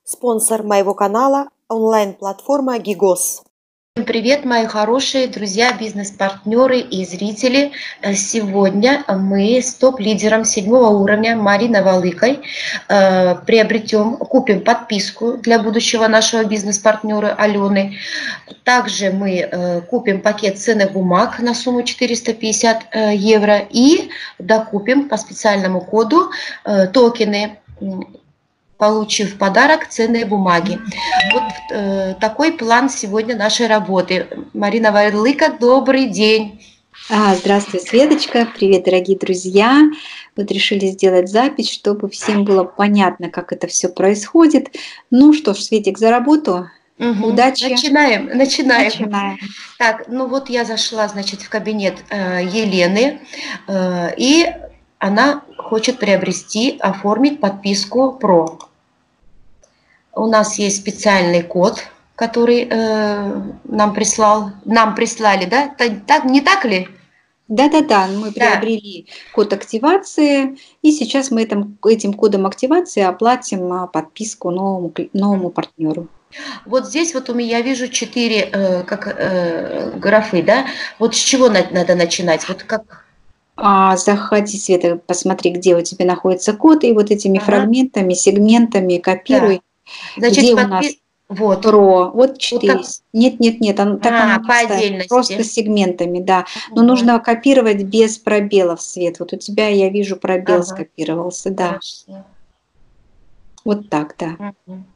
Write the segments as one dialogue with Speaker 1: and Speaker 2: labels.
Speaker 1: Спонсор моего канала – онлайн-платформа Гигос.
Speaker 2: Всем привет, мои хорошие друзья, бизнес-партнеры и зрители. Сегодня мы с топ-лидером 7-го уровня Мариной Валыкой купим подписку для будущего нашего бизнес-партнера Алены. Также мы купим пакет ценных бумаг на сумму 450 евро и докупим по специальному коду токены, получив в подарок ценные бумаги. Вот такой план сегодня нашей работы. Марина Валыка, добрый день.
Speaker 3: Здравствуй, Светочка. Привет, дорогие друзья. Вот решили сделать запись, чтобы всем было понятно, как это все происходит. Ну что ж, Светик, за работу. Удачи.
Speaker 2: Начинаем. Так, ну вот я зашла, значит, в кабинет Елены, и она хочет оформить подписку Pro. У нас есть специальный код, который нам прислали, да? Так, не так ли?
Speaker 3: Да, мы приобрели код активации, и сейчас мы этим кодом активации оплатим подписку новому партнеру.
Speaker 2: Вот здесь вот у меня вижу 4 графы, да? Вот с чего надо начинать? Вот как...
Speaker 3: Заходи, Света, посмотри, где у тебя находится код, и вот этими фрагментами, сегментами копируй.
Speaker 2: Да. Значит,
Speaker 3: где у нас
Speaker 2: вот.
Speaker 3: Pro, вот 4. Вот нет, оно
Speaker 2: по отдельности.
Speaker 3: Просто сегментами, да. Но нужно копировать без пробелов, Свет. Вот у тебя, я вижу, пробел скопировался, да.
Speaker 2: Хорошо.
Speaker 3: Вот так, да.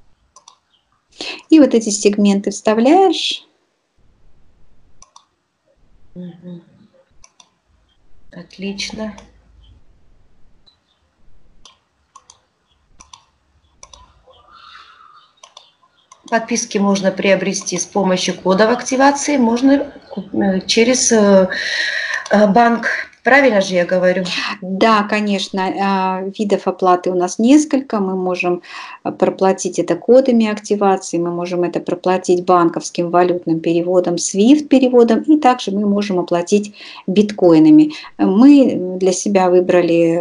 Speaker 3: И вот эти сегменты вставляешь.
Speaker 2: Отлично. Подписки можно приобрести с помощью кодов активации, можно через банк. Правильно же я говорю?
Speaker 3: Да, конечно, видов оплаты у нас несколько. Мы можем проплатить это кодами активации, мы можем это проплатить банковским валютным переводом, SWIFT переводом, и также мы можем оплатить биткоинами. Мы для себя выбрали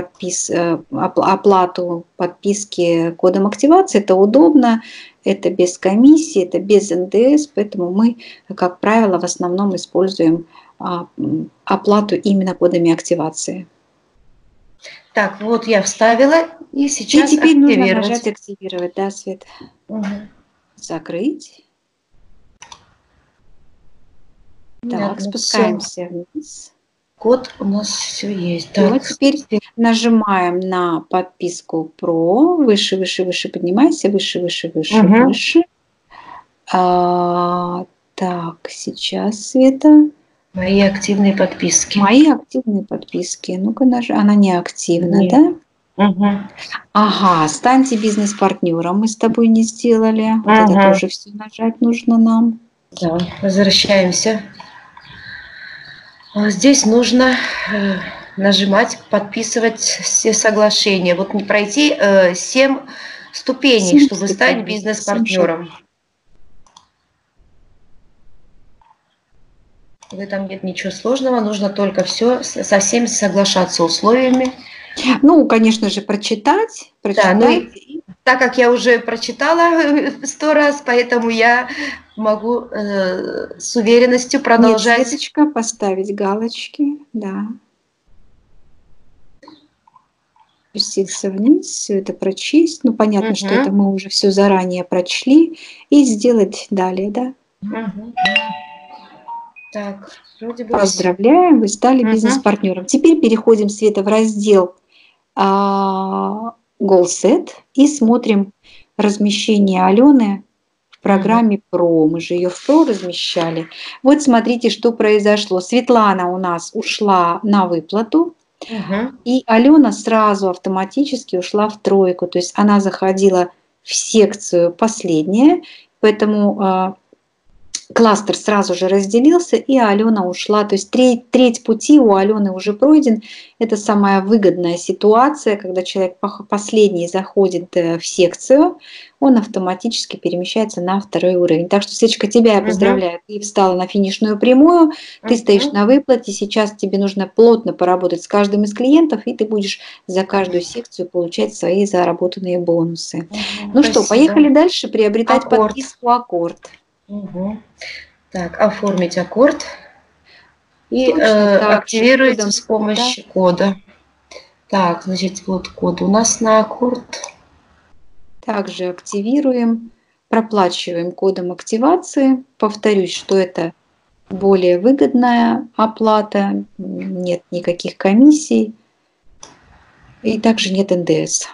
Speaker 3: оплату подписки кодом активации. Это удобно, это без комиссии, это без НДС, поэтому мы, как правило, в основном используем оплату именно кодами активации.
Speaker 2: Так, вот я вставила, и сейчас
Speaker 3: и теперь нужно нажать активировать, да, Свет? Закрыть. Так, спускаемся вниз.
Speaker 2: Код у нас все есть.
Speaker 3: Так. Вот теперь нажимаем на подписку Pro. Выше, поднимайся, выше. Так, сейчас, Света.
Speaker 2: Мои активные подписки.
Speaker 3: Мои активные подписки. Ну-ка, она не активна, да? Ага, станьте бизнес-партнером. Мы с тобой не сделали. Вот это тоже все нажать нужно нам.
Speaker 2: Да, возвращаемся. Здесь нужно нажимать, подписывать все соглашения. Вот не пройти 7 ступеней, чтобы стать бизнес-партнером. В этом нет ничего сложного, нужно только со всеми соглашаться условиями.
Speaker 3: Ну, конечно же, прочитать.
Speaker 2: Да, так как я уже прочитала 100 раз, поэтому я могу с уверенностью продолжать.
Speaker 3: Нет, Светочка, поставить галочки, да. Спуститься вниз, все это прочесть. Ну, понятно, что это мы уже все заранее прочли. И сделать далее, да?
Speaker 2: Так, вроде бы...
Speaker 3: Поздравляем, вы стали бизнес-партнером. Теперь переходим, Света, в раздел Goal Set и смотрим размещение Алены в программе Pro. Мы же ее в Pro размещали. Вот смотрите, что произошло. Светлана у нас ушла на выплату, и Алена сразу автоматически ушла в тройку. То есть она заходила в секцию последняя, поэтому кластер сразу же разделился, и Алена ушла. То есть треть пути у Алены уже пройден. Это самая выгодная ситуация, когда человек последний заходит в секцию, он автоматически перемещается на второй уровень. Так что, Светочка, тебя я поздравляю. Ты встала на финишную прямую, ты стоишь на выплате. Сейчас тебе нужно плотно поработать с каждым из клиентов, и ты будешь за каждую секцию получать свои заработанные бонусы. Ну что, поехали дальше приобретать подписку «Аккорд».
Speaker 2: Так, оформить аккорд и активируется с помощью кода. Так, значит, вот код у нас на аккорд.
Speaker 3: Также активируем, проплачиваем кодом активации. Повторюсь, что это более выгодная оплата, нет никаких комиссий и также нет НДС.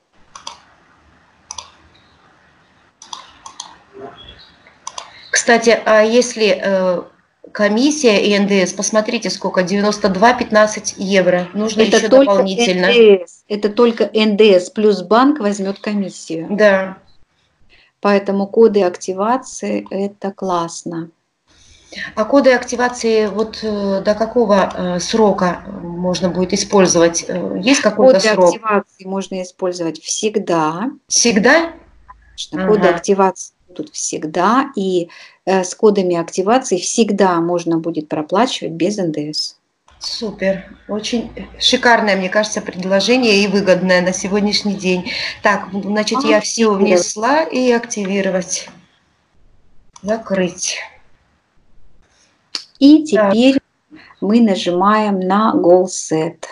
Speaker 2: Кстати, а если комиссия и НДС, посмотрите, сколько, 92,15 евро. Нужно это еще дополнительно.
Speaker 3: НДС, это только НДС, плюс банк возьмет комиссию.
Speaker 2: Да.
Speaker 3: Поэтому коды активации – это классно.
Speaker 2: А коды активации вот до какого срока можно будет использовать? Есть какой-то срок?
Speaker 3: Коды активации можно использовать всегда.
Speaker 2: Всегда?
Speaker 3: Коды активации будут всегда, и с кодами активации всегда можно будет проплачивать без НДС.
Speaker 2: Супер, очень шикарное, мне кажется, предложение и выгодное на сегодняшний день. Так, значит, я все внесла и активировать, закрыть.
Speaker 3: И теперь мы нажимаем на Goal Set.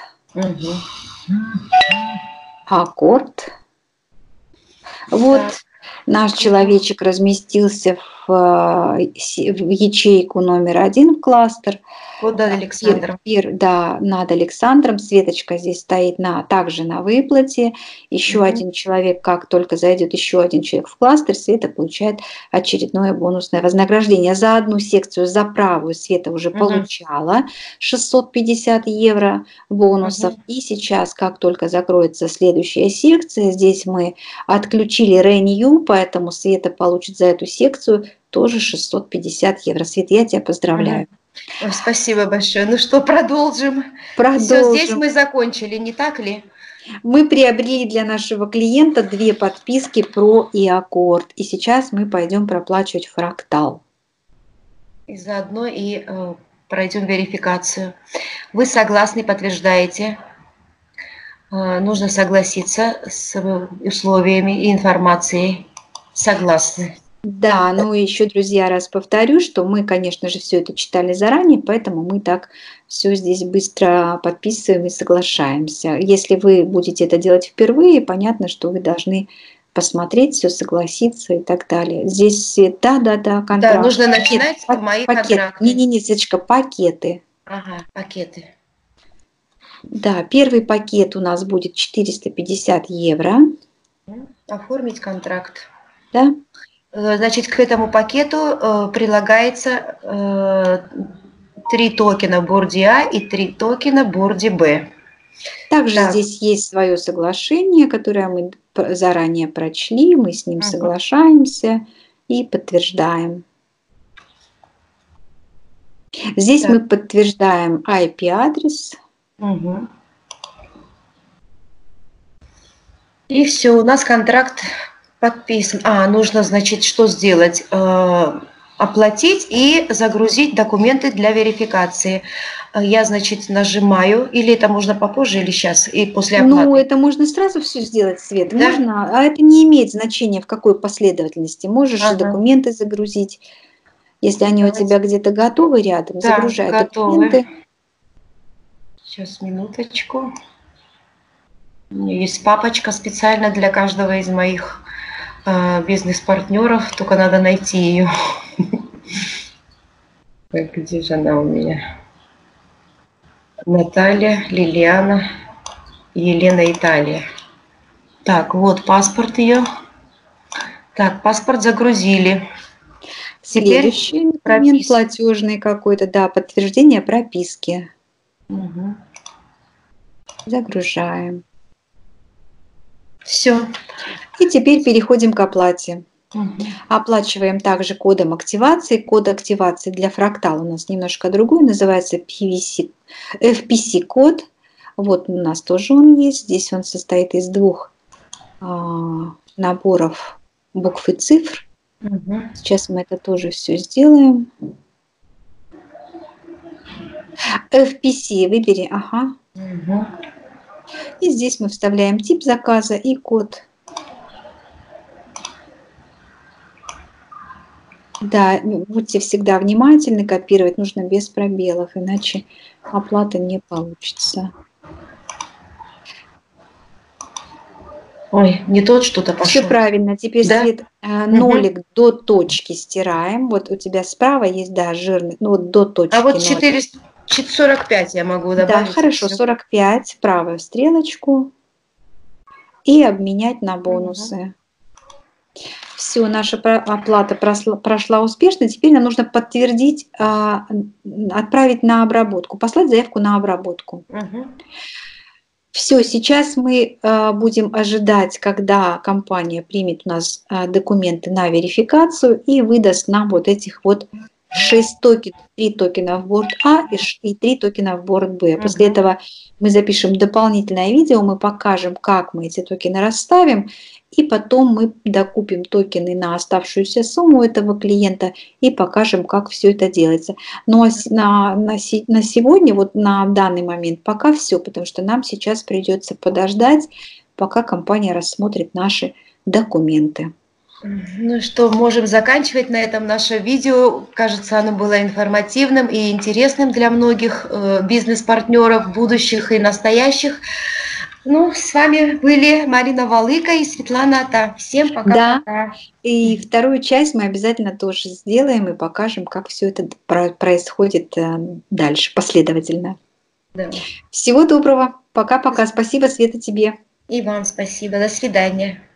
Speaker 3: Аккорд. Вот наш человечек разместился в ячейку номер 1 в кластер.
Speaker 2: Вот над Александром.
Speaker 3: Да, над Александром. Светочка здесь стоит также на выплате. Еще один человек, как только зайдет еще один человек в кластер, Света получает очередное бонусное вознаграждение. За одну секцию, за правую, Света уже получала 650 евро бонусов. И сейчас, как только закроется следующая секция, здесь мы отключили Renew, поэтому Света получит за эту секцию тоже 650 евро. Света, я тебя поздравляю.
Speaker 2: Ой, спасибо большое. Ну что, продолжим. Все, здесь мы закончили, не так ли?
Speaker 3: Мы приобрели для нашего клиента 2 подписки Pro и Аккорд. И сейчас мы пойдем проплачивать Фрактал.
Speaker 2: И заодно и пройдем верификацию. Вы согласны, подтверждаете? Нужно согласиться с условиями и информацией. Согласны.
Speaker 3: Да, ну и еще, друзья, раз повторю, что мы, конечно же, все это читали заранее, поэтому мы так все здесь быстро подписываем и соглашаемся. Если вы будете это делать впервые, понятно, что вы должны посмотреть все, согласиться и так далее. Здесь, да, контракт.
Speaker 2: Да, нужно начинать с моих контрактов.
Speaker 3: Не, Светочка, пакеты.
Speaker 2: Ага, пакеты.
Speaker 3: Да, первый пакет у нас будет 450 евро.
Speaker 2: Оформить контракт.
Speaker 3: Да.
Speaker 2: Значит, к этому пакету прилагается 3 токена борди А и 3 токена борди Б.
Speaker 3: Также здесь есть свое соглашение, которое мы заранее прочли, мы с ним соглашаемся и подтверждаем. Здесь мы подтверждаем IP-адрес.
Speaker 2: И все, у нас контракт подписан. Нужно, значит, что сделать? Оплатить и загрузить документы для верификации. Я, значит, нажимаю, или это можно попозже, или сейчас, и после оплаты?
Speaker 3: Ну, это можно сразу все сделать, Свет.
Speaker 2: Да?
Speaker 3: Можно, а это не имеет значения, в какой последовательности. Можешь документы загрузить. Если они у тебя где-то готовы рядом, загружай документы.
Speaker 2: Сейчас, минуточку. У меня есть папочка специально для каждого из моих бизнес-партнеров, только надо найти ее. Где же она у меня? Наталья, Лилиана, Елена, Италия. Так, вот паспорт ее. Так, паспорт загрузили.
Speaker 3: Следующий документ платежный какой-то, да, подтверждение прописки. Загружаем.
Speaker 2: Все.
Speaker 3: И теперь переходим к оплате. Оплачиваем также кодом активации. Код активации для фрактала у нас немножко другой, называется FPC-код. Вот у нас тоже он есть. Здесь он состоит из двух наборов букв и цифр. Сейчас мы это тоже все сделаем. FPC выбери, ага. И здесь мы вставляем тип заказа и код. Да, будьте всегда внимательны, копировать нужно без пробелов, иначе оплата не получится.
Speaker 2: Ой, не тот что-то пошел.
Speaker 3: Все правильно. Теперь, да? Свет, нолик до точки стираем. Вот у тебя справа есть, да, жирный, ну вот до точки.
Speaker 2: А вот 445 я могу добавить.
Speaker 3: Да, хорошо, 45, правую стрелочку и обменять на бонусы. Все, наша оплата прошла успешно. Теперь нам нужно подтвердить, отправить на обработку, послать заявку на обработку. Все, сейчас мы будем ожидать, когда компания примет у нас документы на верификацию и выдаст нам вот этих вот 6 токенов, 3 токена в борт А и 3 токена в борт Б. После этого мы запишем дополнительное видео, мы покажем, как мы эти токены расставим, и потом мы докупим токены на оставшуюся сумму этого клиента и покажем, как все это делается. Но на сегодня, вот на данный момент, пока все, потому что нам сейчас придется подождать, пока компания рассмотрит наши документы.
Speaker 2: Ну что, можем заканчивать на этом наше видео. Кажется, оно было информативным и интересным для многих бизнес-партнеров, будущих и настоящих. Ну, с вами были Марина Валыка и Светлана Ата. Всем пока-пока.
Speaker 3: Да, и вторую часть мы обязательно тоже сделаем и покажем, как все это происходит дальше, последовательно. Да. Всего доброго. Пока-пока. Спасибо, Света, тебе.
Speaker 2: И вам спасибо. До свидания.